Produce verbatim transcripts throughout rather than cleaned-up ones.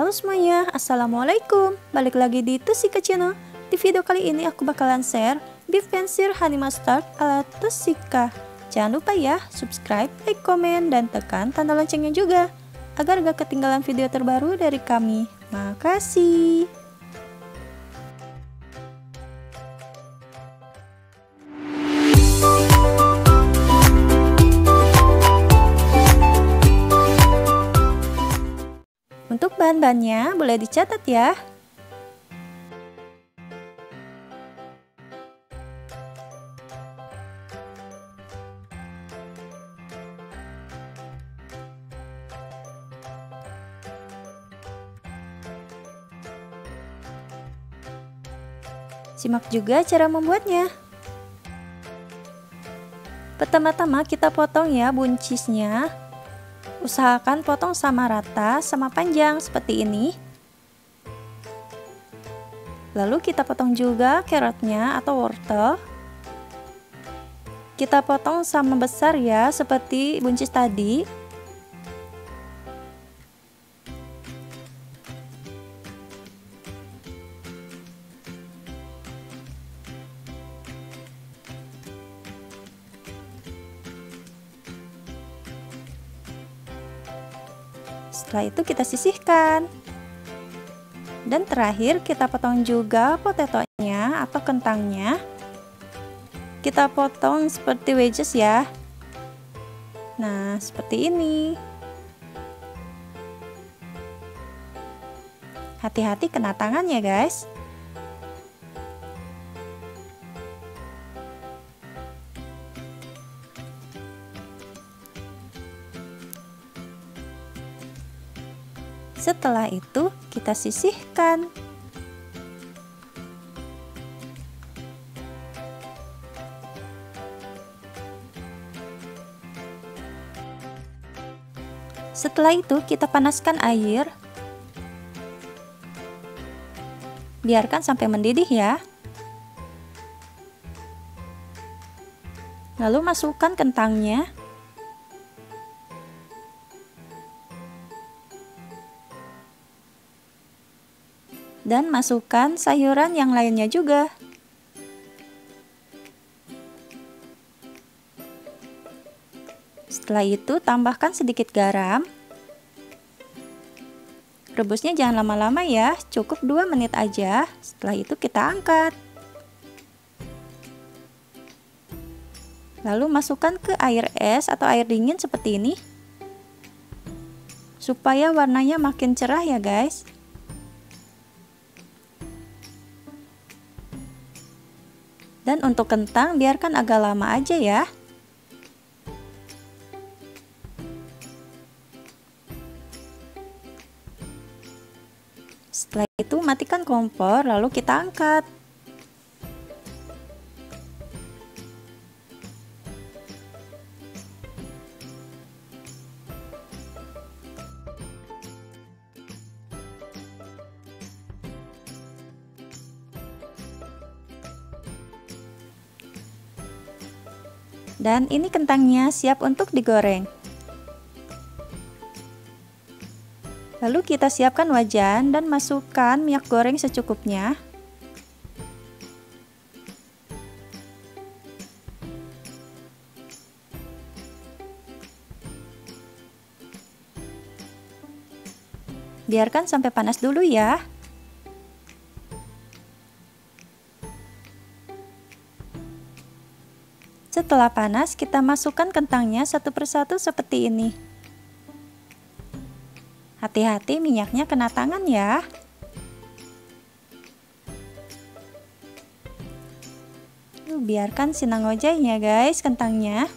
Halo semuanya, assalamualaikum. Balik lagi di Tusika Channel. Di video kali ini aku bakalan share beef pensir honey mustard ala Tusika. Jangan lupa ya, subscribe, like, komen, dan tekan tanda loncengnya juga agar gak ketinggalan video terbaru dari kami. Makasih. Untuk bahan-bahannya boleh dicatat ya. Simak juga cara membuatnya. Pertama-tama kita potong ya buncisnya. Usahakan potong sama rata, sama panjang seperti ini. Lalu kita potong juga carrotnya atau wortel. Kita potong sama besar ya, seperti buncis tadi. Setelah itu kita sisihkan. Dan terakhir kita potong juga potatonya atau kentangnya. Kita potong seperti wedges ya. Nah, seperti ini. Hati-hati kena tangan ya guys. Setelah itu kita sisihkan. Setelah itu kita panaskan air. Biarkan sampai mendidih ya. Lalu masukkan kentangnya. Dan masukkan sayuran yang lainnya juga. Setelah itu tambahkan sedikit garam. Rebusnya jangan lama-lama ya, cukup dua menit aja. Setelah itu kita angkat. Lalu masukkan ke air es atau air dingin seperti ini. Supaya warnanya makin cerah ya guys. Dan untuk kentang biarkan agak lama aja ya. Setelah itu matikan kompor lalu kita angkat. Dan ini kentangnya siap untuk digoreng. Lalu kita siapkan wajan dan masukkan minyak goreng secukupnya. Biarkan sampai panas dulu ya. Setelah panas, kita masukkan kentangnya satu persatu seperti ini. Hati-hati minyaknya kena tangan ya. Biarkan sinang ngojeknya guys kentangnya.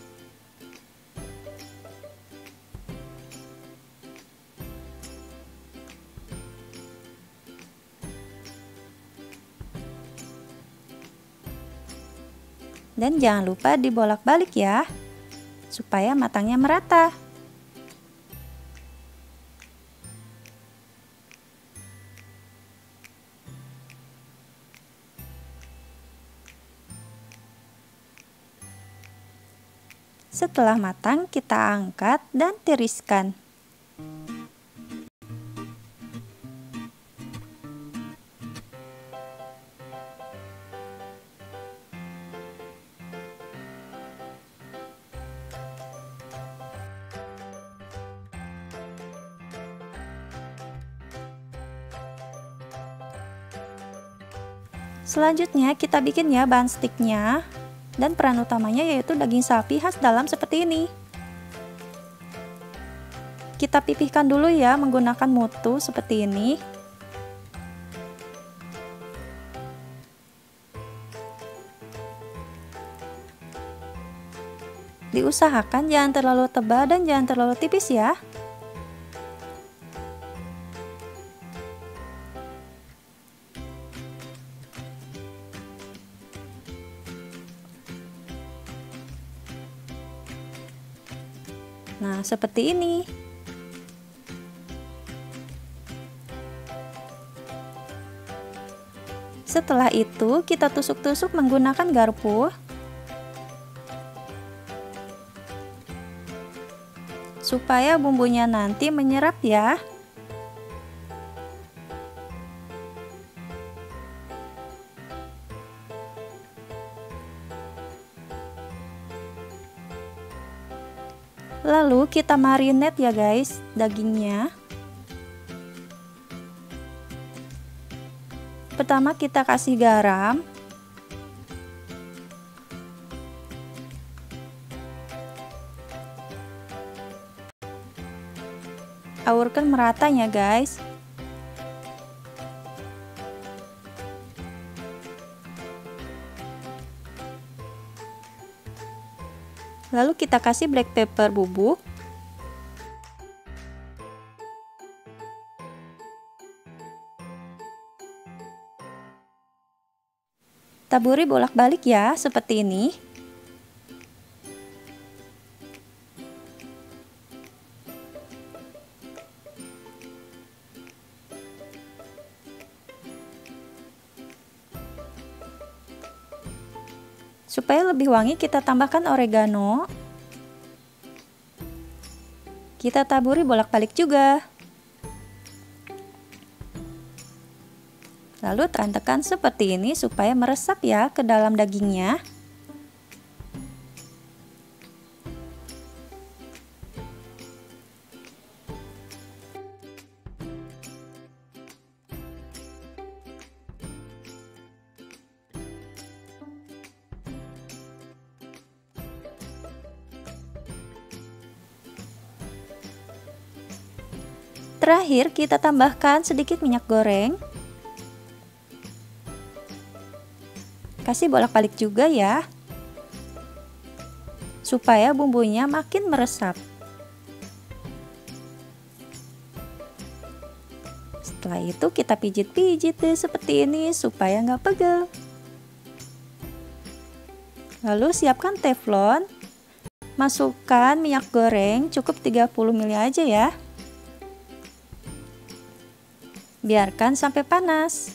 Dan jangan lupa dibolak-balik ya, supaya matangnya merata. Setelah matang, kita angkat dan tiriskan. Selanjutnya kita bikin ya bahan stiknya, dan peran utamanya yaitu daging sapi khas dalam seperti ini. Kita pipihkan dulu ya menggunakan mutu seperti ini. Diusahakan jangan terlalu tebal dan jangan terlalu tipis ya. Nah, seperti ini. Setelah itu, kita tusuk-tusuk menggunakan garpu supaya bumbunya nanti menyerap ya. Lalu kita marinate ya guys dagingnya. Pertama kita kasih garam. Aurkan meratanya guys. Lalu kita kasih black pepper bubuk. Taburi bolak-balik ya, seperti ini. Supaya lebih wangi kita tambahkan oregano. Kita taburi bolak-balik juga. Lalu tekan-tekan seperti ini supaya meresap ya ke dalam dagingnya. Terakhir kita tambahkan sedikit minyak goreng. Kasih bolak-balik juga ya, supaya bumbunya makin meresap. Setelah itu kita pijit-pijit deh seperti ini supaya nggak pegel. Lalu siapkan teflon, masukkan minyak goreng cukup tiga puluh mililiter aja ya. Biarkan sampai panas.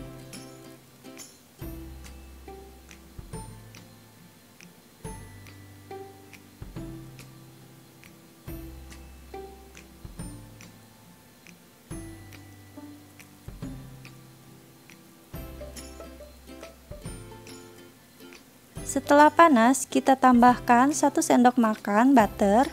Setelah panas, kita tambahkan satu sendok makan butter.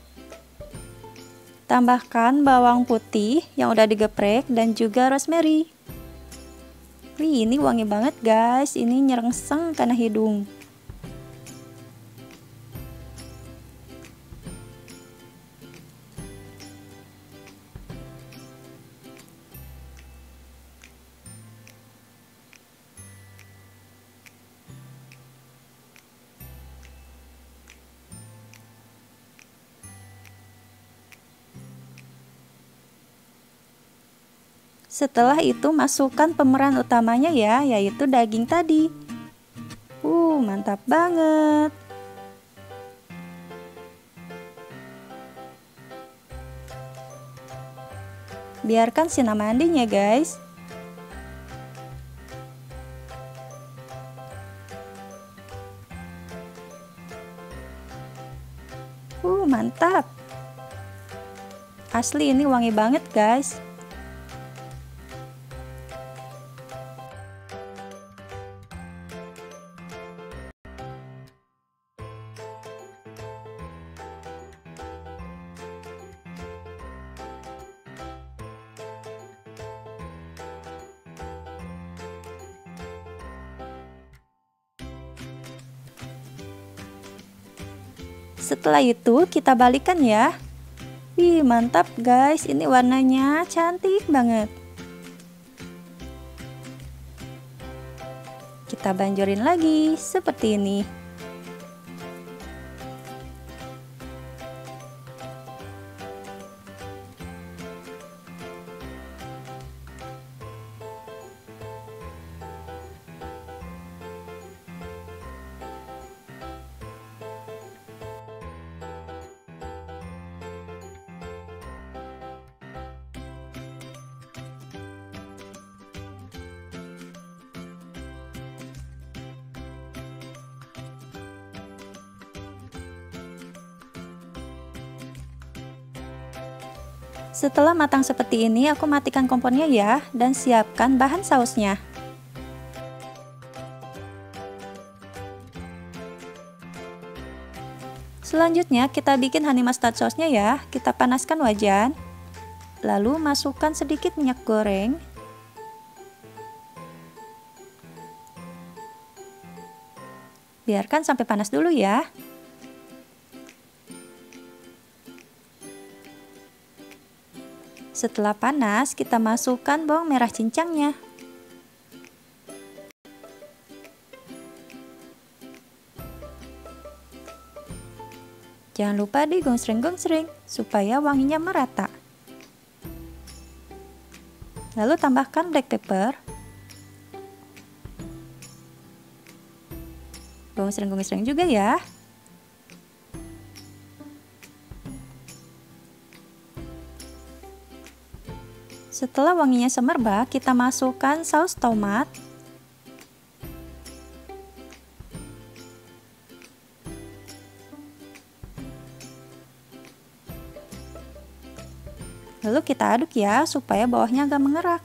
Tambahkan bawang putih yang udah digeprek dan juga rosemary. Wih, ini wangi banget guys, ini nyerengseng karena hidung. Setelah itu masukkan pemeran utamanya ya, yaitu daging tadi. Uh, mantap banget. Biarkan sinamanding ya guys. Uh, mantap. Asli ini wangi banget guys. Setelah itu kita balikan ya. Wih, mantap guys, ini warnanya cantik banget. Kita banjorin lagi seperti ini. Setelah matang seperti ini, aku matikan kompornya ya, dan siapkan bahan sausnya. Selanjutnya kita bikin honey mustard sauce-nya ya. Kita panaskan wajan, lalu masukkan sedikit minyak goreng. Biarkan sampai panas dulu ya. Setelah panas, kita masukkan bawang merah cincangnya. Jangan lupa digonsreng-gonsreng supaya wanginya merata. Lalu tambahkan black pepper. Gonsreng-gonsreng juga ya. Setelah wanginya semerbak, kita masukkan saus tomat. Lalu kita aduk ya, supaya bawahnya agak mengerak.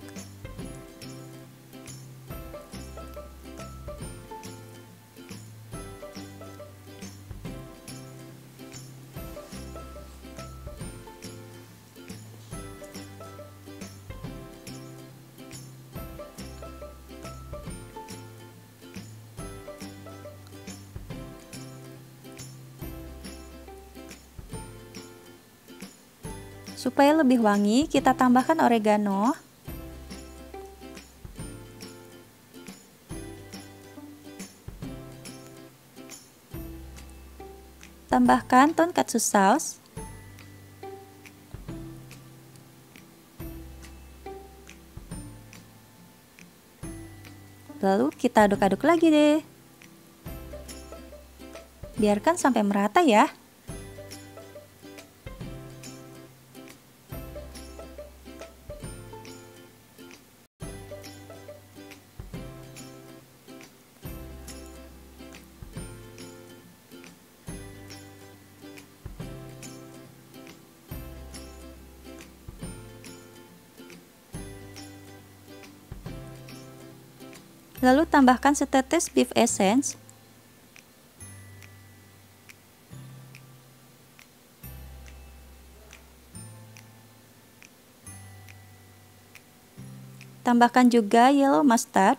Supaya lebih wangi, kita tambahkan oregano. Tambahkan tonkatsu sauce. Lalu kita aduk-aduk lagi deh. Biarkan sampai merata ya. Lalu tambahkan setetes beef essence. Tambahkan juga yellow mustard.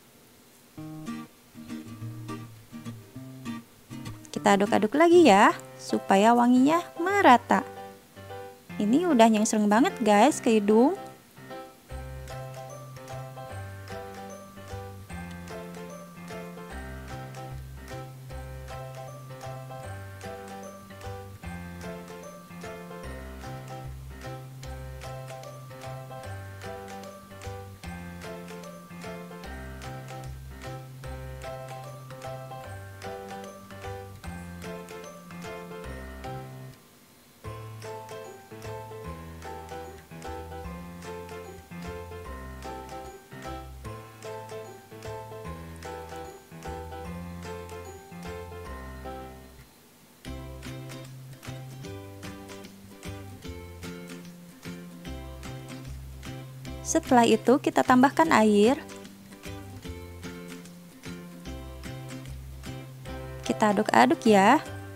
Kita aduk-aduk lagi ya, supaya wanginya merata. Ini udah nyengsreng banget guys ke hidung. Setelah itu kita tambahkan air. Kita aduk-aduk ya.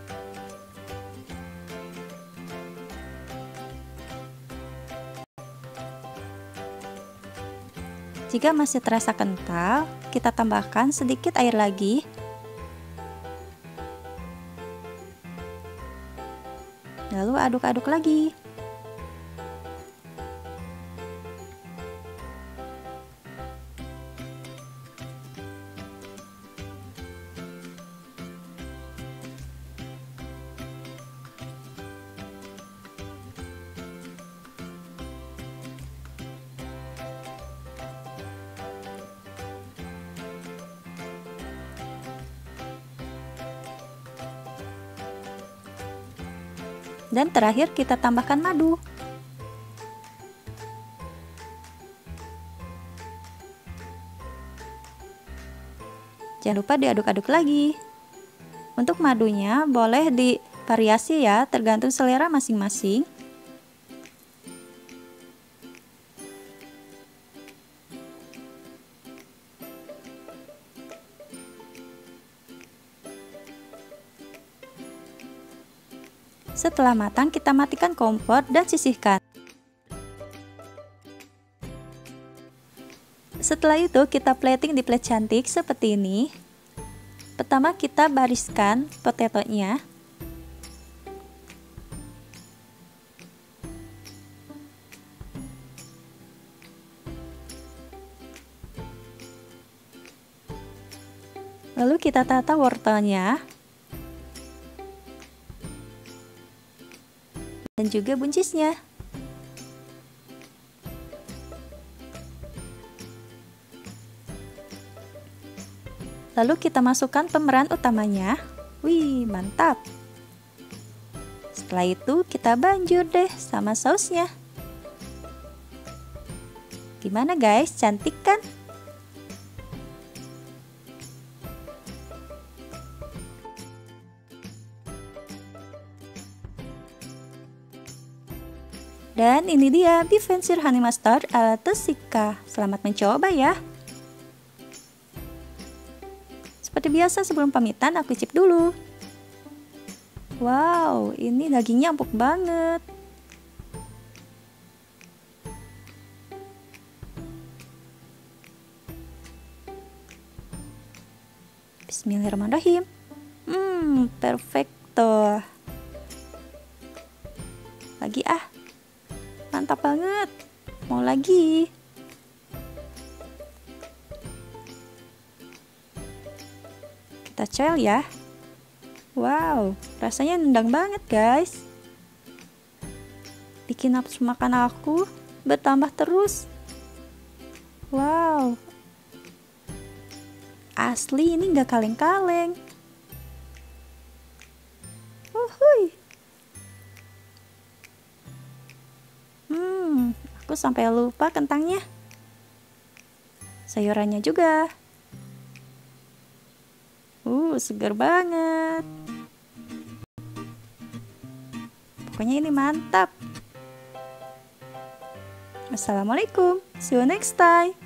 Jika masih terasa kental, kita tambahkan sedikit air lagi. Lalu aduk-aduk lagi. Dan terakhir kita tambahkan madu. Jangan lupa diaduk-aduk lagi. Untuk madunya boleh divariasi ya, tergantung selera masing-masing. Setelah matang, kita matikan kompor dan sisihkan. Setelah itu, kita plating di plate cantik seperti ini. Pertama, kita bariskan potatonya. Lalu kita tata wortelnya. Dan juga buncisnya. Lalu kita masukkan pemeran utamanya. Wih, mantap. Setelah itu kita banjur deh sama sausnya. Gimana guys, cantik kan? Dan ini dia beef fancier honey mustard ala Toshica. Selamat mencoba ya. Seperti biasa sebelum pamitan aku icip dulu. Wow, ini dagingnya empuk banget. Bismillahirrahmanirrahim. Hmm, perfecto. Lagi ah. Mantap banget. Mau lagi. Kita coel ya. Wow, rasanya nendang banget guys. Bikin nafsu makan aku bertambah terus. Wow. Asli ini nggak kaleng-kaleng. Uhuy. Hmm, aku sampai lupa kentangnya. Sayurannya juga. Uh, segar banget. Pokoknya ini mantap. Assalamualaikum. See you next time.